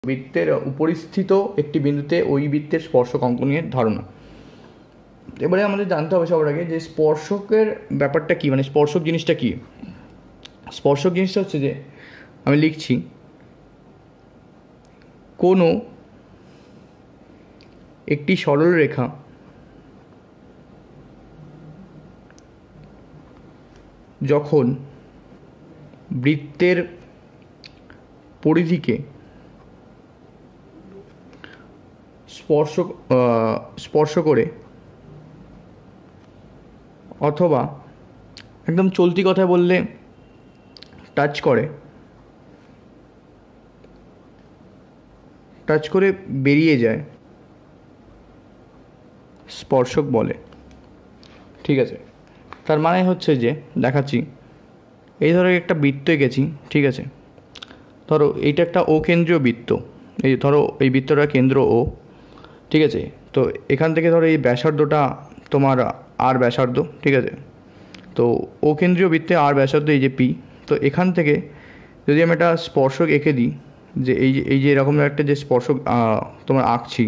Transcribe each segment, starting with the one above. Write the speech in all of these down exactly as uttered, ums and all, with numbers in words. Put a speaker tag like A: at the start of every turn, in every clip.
A: বৃত্তের উপরিস্থিত একটি বিন্দুতে ওই বৃত্তের স্পর্শক অঙ্কনের ধারণা। এবারে আমাদের জানতে হবে সবার আগে যে স্পর্শকের ব্যাপারটা কি, মানে স্পর্শক জিনিসটা কি। স্পর্শক জিনিসটা হচ্ছে যে আমি লিখছি কোনো একটি সরল রেখা যখন বৃত্তের পরিধিকে স্পর্শ স্পর্শ করে অথবা একদম চলতি কথায় বললে টাচ করে টাচ করে বেরিয়ে যায় স্পর্শক বলে। ঠিক আছে, তার মানে হচ্ছে যে দেখাচ্ছি, এই ধরো একটা বৃত্ত এঁকেছি, ঠিক আছে, ধরো এইটা একটা ও কেন্দ্রীয় বৃত্ত, এই ধরো এই বৃত্তটা কেন্দ্র ও, ঠিক আছে। তো এখান থেকে ধরো এই ব্যাসার্ধটা তোমার আর ব্যাসার্ধ, ঠিক আছে। তো ও কেন্দ্রীয় বৃত্তে আর ব্যাসার্ধ এই যে পি, তো এখান থেকে যদি আমি একটা স্পর্শক এঁকে দিই, যে এই যে এই যে এরকম একটা যে স্পর্শক তোমার আঁকছি,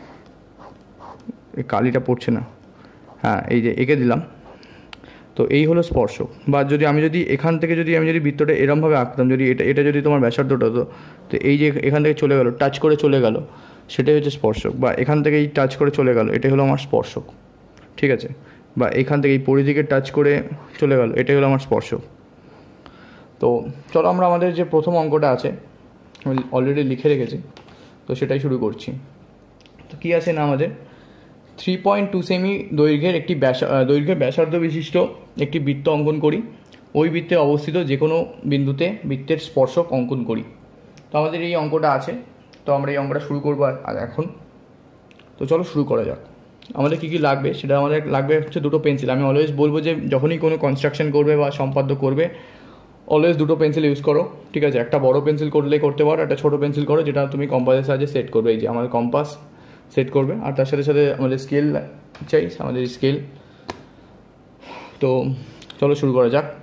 A: এই কালিটা পড়ছে না, হ্যাঁ এই যে এঁকে দিলাম, তো এই হলো স্পর্শক। বা যদি আমি যদি এখান থেকে যদি আমি যদি বৃত্তটা এরমভাবে আঁকতাম, যদি এটা এটা যদি তোমার ব্যাসার্ধটা হতো, তো এই যে এখান থেকে চলে গেল, টাচ করে চলে গেল, সেটাই হচ্ছে স্পর্শক। বা এখান থেকে এই টাচ করে চলে গেল, এটাই হলো আমার স্পর্শক, ঠিক আছে। বা এখান থেকে এই পরিধিকে টাচ করে চলে গেল, এটাই হলো আমার স্পর্শক। তো চলো আমরা আমাদের যে প্রথম অঙ্কটা আছে আমি অলরেডি লিখে রেখেছি, তো সেটাই শুরু করছি। তো কী আছে না, আমাদের থ্রি পয়েন্ট টু সেমি দৈর্ঘ্যের একটি ব্যাসা দৈর্ঘ্যের ব্যাসার্ধ বিশিষ্ট একটি বৃত্ত অঙ্কন করি, ওই বৃত্তে অবস্থিত যে কোনো বিন্দুতে বৃত্তের স্পর্শক অঙ্কন করি। তো আমাদের এই অঙ্কটা আছে, তো আমরা এই অঙ্কটা শুরু করবো এখন। তো চলো শুরু করা যাক। আমাদের কী কী লাগবে, সেটা আমাদের লাগবে হচ্ছে দুটো পেন্সিল। আমি অলওয়েজ বলবো যে যখনই কোনো কনস্ট্রাকশন করবে বা সম্পাদ্য করবে, অলওয়েজ দুটো পেন্সিল ইউজ করো, ঠিক আছে। একটা বড় পেন্সিল করলে করতে পারো, একটা ছোটো পেন্সিল করো, যেটা তুমি কম্পাসের সাহায্যে সেট করবে। এই যে আমাদের কম্পাস সেট করবে, আর তার সাথে সাথে আমাদের স্কেল চাই, আমাদের স্কেল। তো চলো শুরু করা যাক।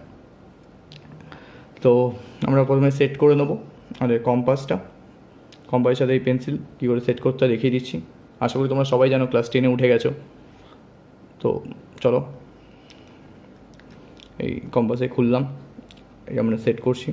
A: তো আমরা প্রথমে সেট করে নেবো আমাদের কম্পাসটা, কম্পাসের সাথে এই পেন্সিল কী করে সেট করতে হয় দেখিয়ে দিচ্ছি। আশা করি তোমরা সবাই জানো, ক্লাস টেনে উঠে গেছো। তো চলো এই কম্পাসে খুললাম, এই আমরা সেট করছি।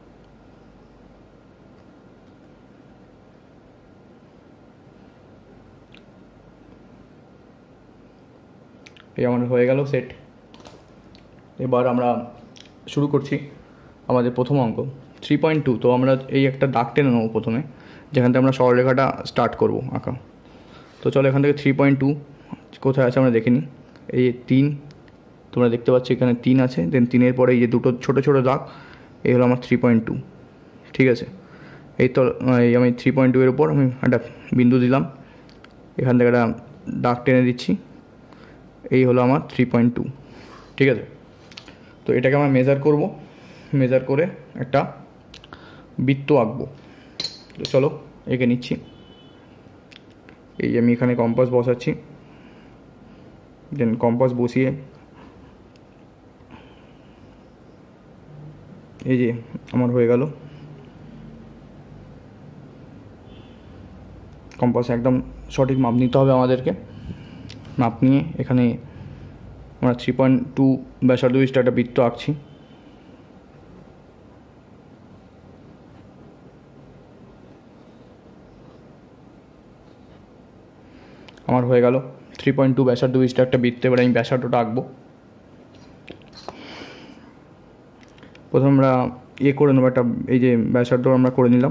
A: এই আমার হয়ে গেল সেট। এবার আমরা শুরু করছি আমাদের প্রথম অঙ্ক থ্রি পয়েন্ট টু। তো আমরা এই একটা দাগ টেনে নেবো প্রথমে, যেখান থেকে আমরা সরলরেখাটা স্টার্ট করবো আঁকা। তো চলো এখান থেকে থ্রি পয়েন্ট টু কোথায় আছে আমরা দেখে নিই। এই তিন তোমরা দেখতে পাচ্ছ, এখানে তিন আছে, দেন তিনের পরে এই যে দুটো ছোটো ছোটো দাগ, এই হলো আমার থ্রি পয়েন্ট টু, ঠিক আছে। এই তো এই আমি থ্রি পয়েন্ট টু এর উপর আমি একটা বিন্দু দিলাম, এখান থেকে একটা দাগ টেনে দিচ্ছি, এই হলো আমার থ্রি পয়েন্ট টু, ঠিক আছে। তো এটাকে আমরা মেজার করব, মেজার করে একটা বৃত্ত আঁকবো। তো চলো এঁকে নিচ্ছি। এই আমি এখানে কম্পাস বসাচ্ছি, দেন কম্পাস বসিয়ে এই যে আমার হয়ে গেল কম্পাস। একদম সঠিক মাপ নিতে হবে আমাদেরকে। মাপ নিয়ে এখানে আমরা থ্রি পয়েন্ট টু ব্যাসার্ধ বিশিষ্ট একটা বৃত্ত আঁকছি। আমার হয়ে গেল থ্রি পয়েন্ট টু ব্যাসার্ধ বিশিষ্ট একটা বৃত্ত। এবার আমি ব্যাসার্ধটা আঁকবো। প্রথমে আমরা ইয়ে করে নেবো, একটা এই যে ব্যাসার্ধ আমরা করে নিলাম।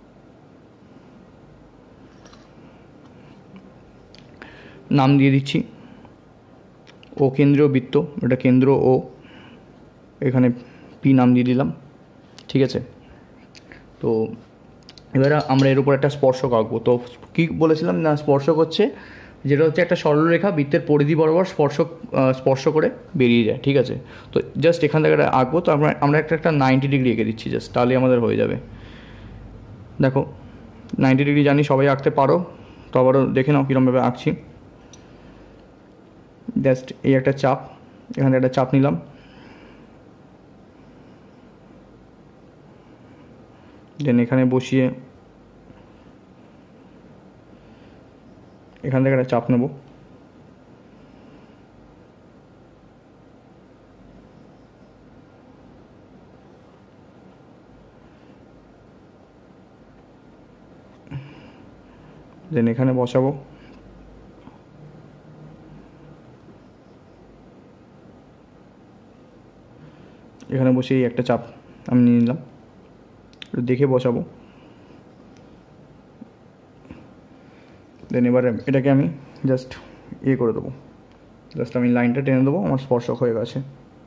A: নাম দিয়ে দিচ্ছি ও কেন্দ্রীয় বৃত্ত, এটা কেন্দ্র ও, এখানে পি নাম দিয়ে দিলাম, ঠিক আছে। তো এবারে আমরা এর উপর একটা স্পর্শক আঁকবো। তো কী বলেছিলাম না, স্পর্শক হচ্ছে যেটা হচ্ছে একটা সরলরেখা বৃত্তের পরিধি বরাবর স্পর্শক স্পর্শ করে বেরিয়ে যায়, ঠিক আছে। তো জাস্ট এখান থেকে একটা আঁকবো। তো আমরা আমরা একটা একটা নাইনটি ডিগ্রি এঁকে দিচ্ছি জাস্ট, তাহলেই আমাদের হয়ে যাবে। দেখো নাইনটি ডিগ্রি জানি সবাই আঁকতে পারো, তো আবারও দেখে নাও কীরকমভাবে আঁকছি। জাস্ট এই একটা চাপ, এখানে একটা চাপ নিলাম, দেন এখানে বসিয়ে এখান থেকে একটা চাপ নেব, দেন এখানে বসাবো, এখানে বসেই একটা চাপ আমি নিয়ে নিলাম, দেখে বসাবো। দেন এবারে এটাকে আমি জাস্ট ইয়ে করে দেবো, জাস্ট আমি লাইনটা টেনে দেবো, আমার স্পর্শক হয়ে গেছে।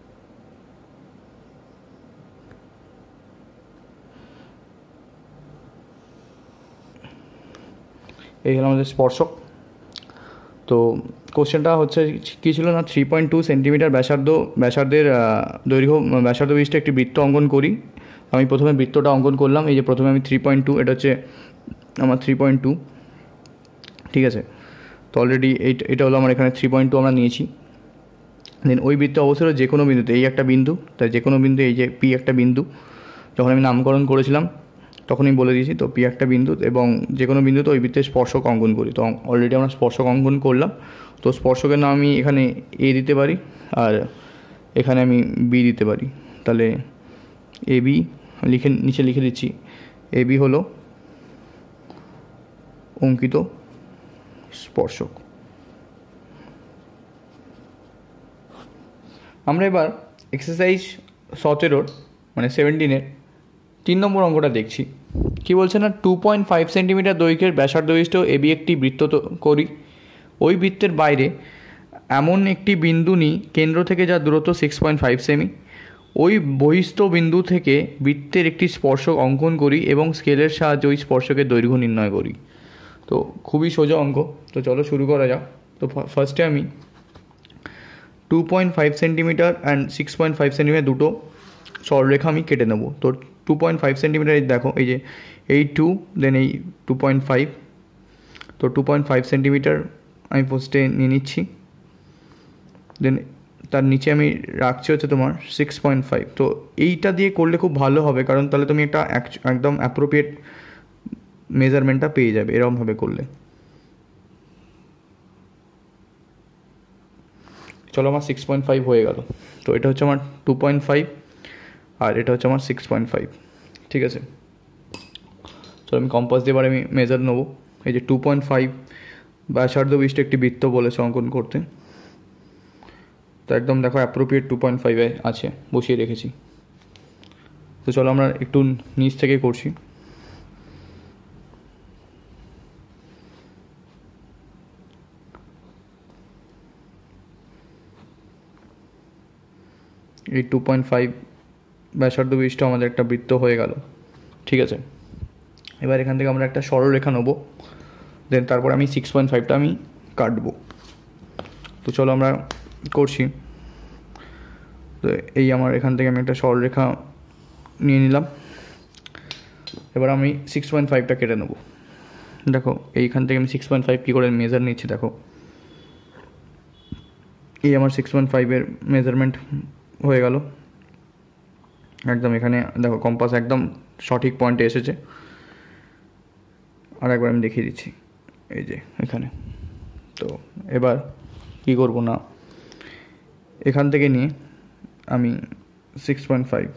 A: এই হলো আমাদের স্পর্শক। তো কোশ্চেনটা হচ্ছে কী ছিল না, থ্রি পয়েন্ট টু সেন্টিমিটার ব্যাসার্ধ ব্যাসার্ধের দৈর্ঘ্য ব্যাসার্ধ বিশিষ্ট একটি বৃত্ত অঙ্কন করি। আমি প্রথমে বৃত্তটা অঙ্কন করলাম, এই যে প্রথমে আমি থ্রি পয়েন্ট টু এটা হচ্ছে আমার থ্রি পয়েন্ট টু ঠিক আছে। তো অলরেডি এইটা এটা হলো আমার এখানে থ্রি পয়েন্ট টু আমরা নিয়েছি। দেন ওই বৃত্ত অবশ্যই যে কোনো বিন্দুতে, এই একটা বিন্দু, তাই যে কোনো বিন্দু, এই যে পি একটা বিন্দু, যখন আমি নামকরণ করেছিলাম তখনই বলে দিয়েছি, তো পি একটা বিন্দু এবং যে কোনো বিন্দুতে ওই বৃত্তের স্পর্শক অঙ্কন করি। তো অলরেডি আমরা স্পর্শক অঙ্কন করলাম। তো স্পর্শকের নাম আমি এখানে এ দিতে পারি আর এখানে আমি বি দিতে পারি। তাহলে এ বি লিখে নিচে লিখে দিচ্ছি, এ বি হলো অঙ্কিত স্পর্শক। আমরা এবার এক্সারসাইজ সতেরোর মানে সেভেন্টিনের তিন নম্বর অঙ্কটা দেখছি। কি বলছে না, টু পয়েন্ট ফাইভ সেন্টিমিটার দৈর্ঘ্যের ব্যাসার্ধ বিশিষ্ট এবি একটি বৃত্ত করি। ওই বৃত্তের বাইরে এমন একটি বিন্দু নিই কেন্দ্র থেকে যার দূরত্ব সিক্স পয়েন্ট ফাইভ সেমি। ওই বহিস্থ বিন্দু থেকে বৃত্তের একটি স্পর্শক অঙ্কন করি এবং স্কেলের সাহায্যে ওই স্পর্শকের দৈর্ঘ্য নির্ণয় করি। তো খুবই সোজা অঙ্ক, তো চলো শুরু করা যাক। তো ফার্স্টে আমি two point five centimetre and six point five centimetre দুটো সরলরেখা আমি কেটে নেবো। তো টু পয়েন্ট ফাইভ সেন্টিমিটার দেখো, এই যে এই টু দেন এই টু পয়েন্ট ফাইভ, তো টু পয়েন্ট ফাইভ সেন্টিমিটার আমি ফার্স্টে নিয়ে নিচ্ছি। দেন তার নিচে আমি রাখছি হচ্ছে তোমার সিক্স পয়েন্ট ফাইভ। তো এইটা দিয়ে করলে খুব ভালো হবে, কারণ তাহলে তুমি একটা একদম অ্যাপ্রোপ্রিয়েট মেজারমেন্টটা পেয়ে যাবে এরকমভাবে করলে। চলো আমার সিক্স পয়েন্ট ফাইভ হয়ে গেল। তো এটা হচ্ছে আমার টু পয়েন্ট ফাইভ আর এটা হচ্ছে আমার সিক্স পয়েন্ট ফাইভ ঠিক আছে। চলো আমি কম্পাস দিয়ে এবার আমি মেজার নেবো। এই যে টু পয়েন্ট ফাইভ ব্যাসার্ধ বিশিষ্ট একটি বৃত্ত বলেছে অঙ্কন করতে, তো একদম দেখো অ্যাপ্রোপ্রিয়েট টু পয়েন্ট ফাইভে আছে, বসিয়ে রেখেছি। তো চলো আমরা একটু নিচ থেকে করছি। এই টু পয়েন্ট ফাইভ ব্যাসার্ধ বিশিষ্ট আমাদের একটা বৃত্ত হয়ে গেল ঠিক আছে। এবার এখান থেকে আমরা একটা সরলরেখা নেবো, দেন তারপর আমি সিক্স পয়েন্ট ফাইভটা আমি কাটবো। তো চলো আমরা করছি। তো এই আমার এখান থেকে আমি একটা সরলরেখা নিয়ে নিলাম। এবার আমি সিক্স পয়েন্ট ফাইভটা কেটে নেবো। দেখো এইখান থেকে আমি সিক্স পয়েন্ট ফাইভ কী করে মেজার নিচ্ছি, দেখো এই আমার সিক্স পয়েন্ট ফাইভের মেজারমেন্ট হয়ে গেল একদম। এখানে দেখো কম্পাস একদম সঠিক পয়েন্টে এসেছে। আর একবার আমি দেখিয়ে দিচ্ছি, এই যে এখানে। তো এবার কী করবো না, এখান থেকে নিয়ে আমি সিক্স পয়েন্ট ফাইভ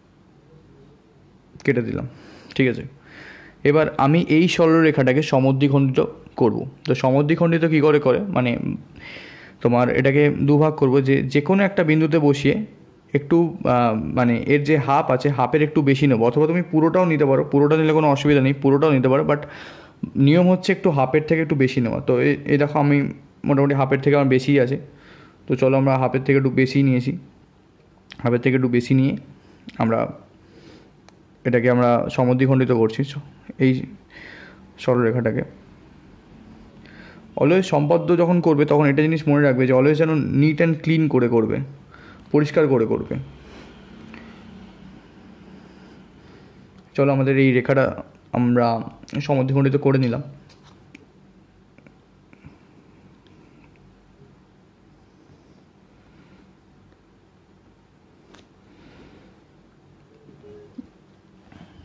A: কেটে দিলাম ঠিক আছে। এবার আমি এই সরলরেখাটাকে সমদ্বিখণ্ডিত করব। তো সমদ্বিখণ্ডিত কী করে করে মানে তোমার এটাকে দুভাগ করব, যে যে কোনো একটা বিন্দুতে বসিয়ে একটু মানে এর যে হাফ আছে হাফের একটু বেশি নেবো, অথবা তুমি পুরোটাও নিতে পারো, পুরোটা নিলে কোনো অসুবিধা নেই, পুরোটাও নিতে পারো, বাট নিয়ম হচ্ছে একটু হাফের থেকে একটু বেশি নেওয়া। তো এই দেখো আমি মোটামুটি হাফের থেকে আমার বেশি আছে। তো চলো আমরা হাফের থেকে একটু বেশি নিয়েছি, হাফের থেকে একটু বেশি নিয়ে আমরা এটাকে আমরা সমদ্বিখণ্ডিত করছি এই সরলরেখাটাকে। অলওয়েজ সম্পাদ্য যখন করবে তখন এটা জিনিস মনে রাখবে যে অলওয়েজ যেন নিট অ্যান্ড ক্লিন করে করবে, পরিষ্কার করে করবে। চলো আমাদের এই রেখাটা আমরা সমদ্বিখণ্ডিত করে নিলাম।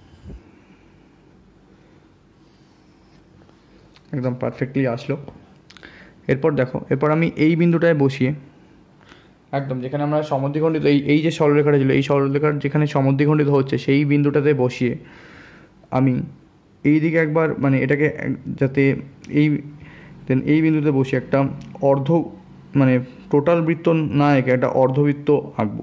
A: একদম পারফেক্টলি আসলো। এরপর দেখো, এরপর আমি এই বিন্দুটায় বসিয়ে একদম যেখানে আমরা সমদ্বিখণ্ডিত, এই এই যে সরলরেখাটা ছিল, এই সরলরেখার যেখানে সমদ্বিখণ্ডিত হচ্ছে সেই বিন্দুটাতে বসিয়ে আমি এই দিকে একবার মানে এটাকে যাতে এই দেন এই বিন্দুতে বসে একটা অর্ধ মানে টোটাল বৃত্ত না এঁকে একটা অর্ধবৃত্ত আঁকবো।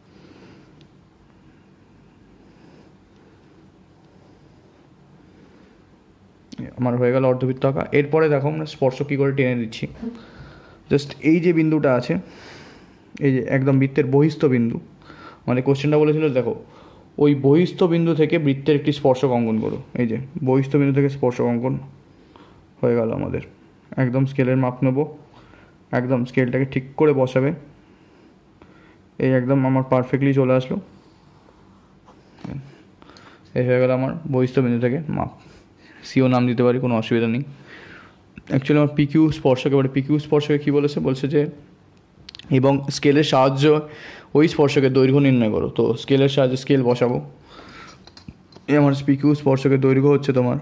A: আমার হয়ে গেল অর্ধবৃত্ত আঁকা। এরপরে দেখো আমরা স্পর্শ কী করে টেনে দিচ্ছি। জাস্ট এই যে বিন্দুটা আছে, এই যে একদম বৃত্তের বহিস্থ বিন্দু, মানে কোশ্চেনটা বলেছিল দেখো ওই বহিস্থ বিন্দু থেকে বৃত্তের একটি স্পর্শক অঙ্কন করো। এই যে বহিস্থ বিন্দু থেকে স্পর্শক অঙ্কন হয়ে গেল আমাদের। একদম স্কেলের মাপ নেবো, একদম স্কেলটাকে ঠিক করে বসাবে। এই একদম আমার পারফেক্টলি চলে আসলো। এই হয়ে গেল আমার বহিস্থ বিন্দু থেকে মাপ। সিও নাম দিতে পারি, কোনো অসুবিধা নেই। অ্যাকচুয়ালি আমার পিকিউ স্পর্শক, এবারে পিকিউ স্পর্শকে কী বলেছে, বলছে যে এবং স্কেলের সাহায্য ওই স্পর্শকের দৈর্ঘ্য নির্ণয় করো। তো স্কেলের সাহায্যে স্কেল বসাবো। এই আমার পিকিউ স্পর্শকের দৈর্ঘ্য হচ্ছে তোমার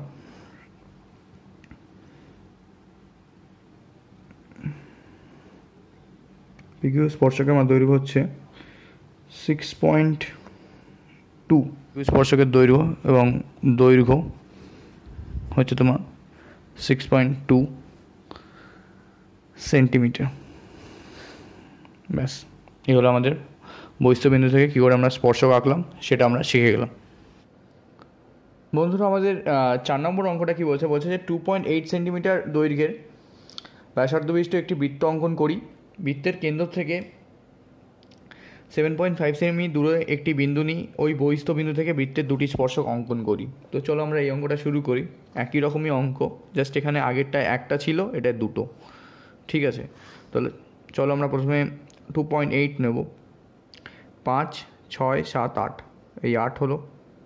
A: পিকিউ স্পর্শকের আমার দৈর্ঘ্য হচ্ছে সিক্স পয়েন্ট টু স্পর্শকের দৈর্ঘ্য এবং দৈর্ঘ্য হচ্ছে তোমার সিক্স পয়েন্ট টু সেন্টিমিটার। ব্যাস, এই হলো আমাদের বহিস্থ বিন্দু থেকে কী করে আমরা স্পর্শক আঁকলাম সেটা আমরা শিখে গেলাম। বন্ধুরা আমাদের চার নম্বর অঙ্কটা কী বলছে, বলছে যে টু পয়েন্ট এইট সেন্টিমিটার দৈর্ঘ্যের ব্যাসার্ধবিশিষ্ট একটি বৃত্ত অঙ্কন করি। বৃত্তের কেন্দ্র থেকে সেভেন পয়েন্ট ফাইভ সেমি দূরে একটি বিন্দু নিই, ওই বহিস্থ বিন্দু থেকে বৃত্তের দুটি স্পর্শক অঙ্কন করি। তো চলো আমরা এই অঙ্কটা শুরু করি। একই রকমই অঙ্ক, জাস্ট এখানে আগেরটায় একটা ছিল, এটা দুটো। ঠিক আছে, তাহলে চলো আমরা প্রথমে টু পয়েন্ট এইট নেব। পাঁচ ছয় সাত আট, এই আট হলো,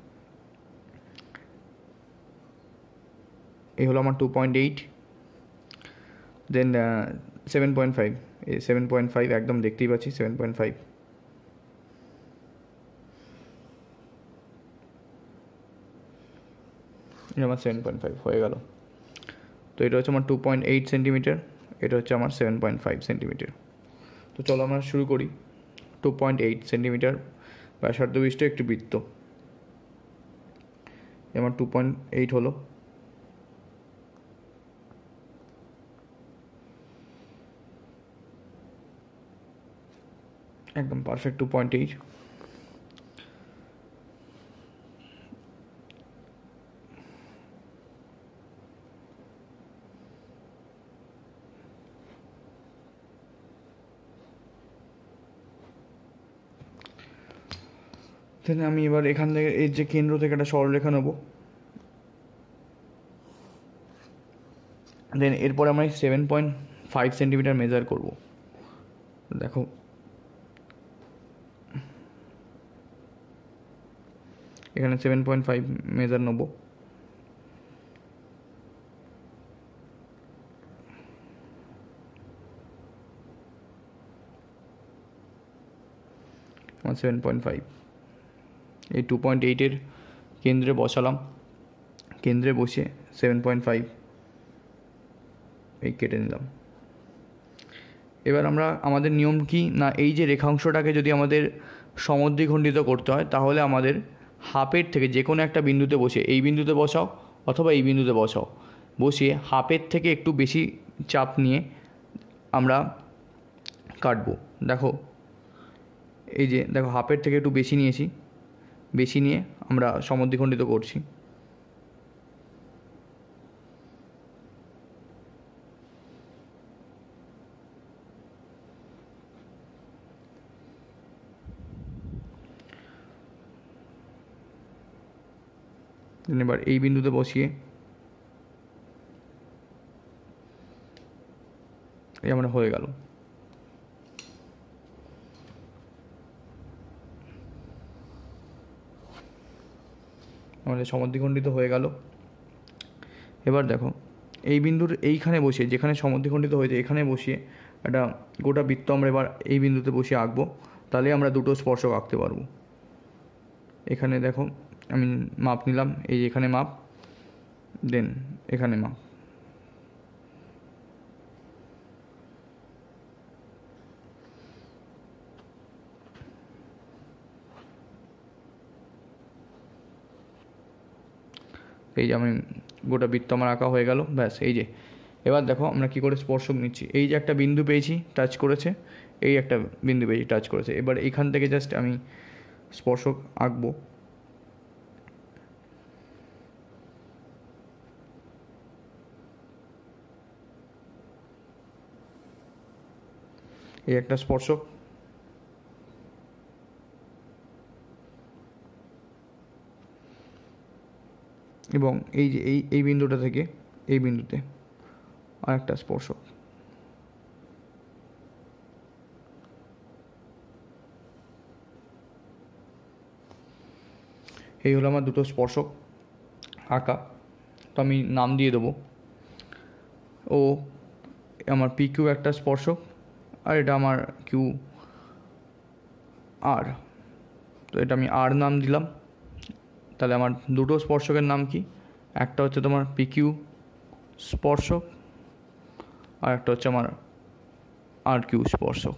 A: এই হলো আমার two point eight. Then seven point five, এই সেভেন পয়েন্ট ফাইভ একদম দেখতেই পাচ্ছি, সেভেন পয়েন্ট ফাইভ। আমার সেভেন পয়েন্ট ফাইভ হয়ে গেল। তো এটা হচ্ছে আমার টু পয়েন্ট এইট সেন্টিমিটার, এটা হচ্ছে আমার সেভেন পয়েন্ট ফাইভ সেন্টিমিটার। তো চলো আমরা শুরু করি। টু পয়েন্ট এইট সেন্টিমিটার ব্যাসার্ধবিশিষ্ট একটি বৃত্ত, আমার টু পয়েন্ট এইট হলো। একদম perfect two point eight. Then আমি এবার এখান থেকে এর যে কেন্দ্র থেকে একটা সরলরেখা নেব। দেন এরপরে আমি seven point five centimetre measure করব। দেখো এখানে সেভেন পয়েন্ট ফাইভ মেজার নেব। আমার সেভেন পয়েন্ট ফাইভ এই টু পয়েন্ট এইটের কেন্দ্রে বসালাম। কেন্দ্রে বসে সেভেন পয়েন্ট ফাইভ এই কেটে নিলাম। এবার আমরা আমাদের নিয়ম কি না, এই যে রেখাংশটাকে যদি আমাদের সমদ্বিখণ্ডিত করতে হয় তাহলে আমাদের হাফের থেকে যে কোনো একটা বিন্দুতে বসে, এই বিন্দুতে বসাও অথবা এই বিন্দুতে বসাও, বসিয়ে হাফের থেকে একটু বেশি চাপ নিয়ে আমরা কাটবো। দেখো এই যে দেখো হাফের থেকে একটু বেশি নিয়েছি, বেশি নিয়ে আমরা সমদ্বিখণ্ডিত করছি। এবার এই বিন্দুতে বসিয়ে এই আমরা হয়ে গেল। আমাদের সমদ্বিখণ্ডিত হয়ে গেল। এবার দেখো এই বিন্দুর এইখানে বসিয়ে, যেখানে সমদ্বিখণ্ডিত হয়েছে এখানে বসিয়ে একটা গোটা বৃত্ত আমরা এবার এই বিন্দুতে বসিয়ে আঁকবো, তাহলে আমরা দুটো স্পর্শক আঁকতে পারবো। এখানে দেখো আমি মাপ নিলাম, এই যে এখানে মাপ, দেন এখানে মাপ। এই যে আমি গোটা বৃত্ত আমার আঁকা হয়ে গেল, ব্যাস। এই যে এবার দেখো আমরা কী করে স্পর্শক নিচ্ছি। এই যে একটা বিন্দু পেয়েছি, টাচ করেছে, এই একটা বিন্দু পেয়েছি, টাচ করেছে। এবার এইখান থেকে জাস্ট আমি স্পর্শক আঁকবো। এই একটা স্পর্শক, এবং এই যে এই এই বিন্দুটা থেকে এই বিন্দুতে আর একটা স্পর্শক। এই হলো আমার দুটো স্পর্শক আঁকা। তো আমি নাম দিয়ে দেবো, ও আমার পি কিউ একটা স্পর্শক, আর এটা আমার কিউ আর। তো এটা আমি আর নাম দিলাম। তাহলে আমার দুটো স্পর্শকের নাম কি, একটা হচ্ছে তোমার পি কিউ স্পর্শক, আর একটা হচ্ছে আমার আর কিউ স্পর্শক।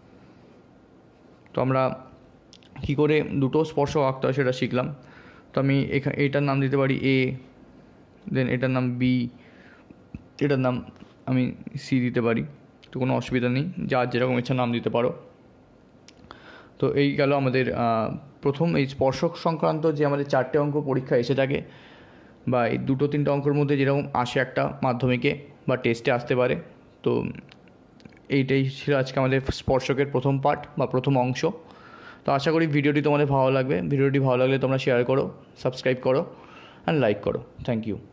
A: তো আমরা কী করে দুটো স্পর্শক আঁকতে হয় সেটা শিখলাম। তো আমি এখানে এটার নাম দিতে পারি এ, দেন এটার নাম বি, এটার নাম আমি সি দিতে পারি। তো কোনো অসুবিধা নেই, যার যেরকম ইচ্ছা নাম দিতে পারো। তো এই গেল আমাদের প্রথম এই স্পর্শক সংক্রান্ত যে আমাদের চারটে অঙ্ক পরীক্ষা এসে থাকে, বা এই দুটো তিনটে অঙ্কের মধ্যে যেরকম আসে একটা মাধ্যমিকে বা টেস্টে আসতে পারে। তো এইটাই ছিল আজকে আমাদের স্পর্শকের প্রথম পার্ট বা প্রথম অংশ। তো আশা করি ভিডিওটি তোমাদের ভালো লাগবে। ভিডিওটি ভালো লাগলে তোমরা শেয়ার করো, সাবস্ক্রাইব করো অ্যান্ড লাইক করো। Thank you.